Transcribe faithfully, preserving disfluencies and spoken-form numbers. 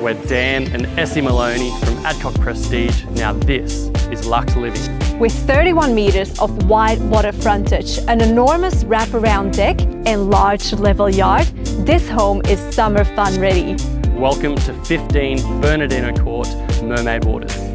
We're Dan and Essie Maloney from Adcock Prestige. Now this is Luxe Living. With thirty-one metres of wide water frontage, an enormous wraparound deck and large level yard, this home is summer fun ready. Welcome to fifteen Bernardino Court, Mermaid Waters.